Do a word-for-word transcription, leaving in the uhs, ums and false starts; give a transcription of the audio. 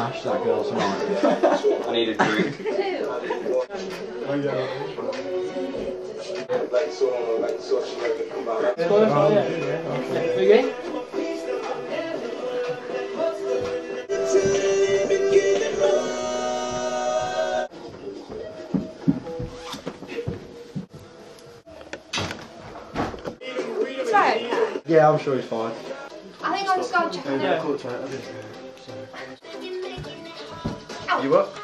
smash that girl tonight. I need a drink. Oh yeah. Like so, like so, she like to come out. Oh, yeah. Yeah. We good? It's right, okay. Yeah, I'm sure he's fine. I think I'll just go and check it out. Yeah. You what?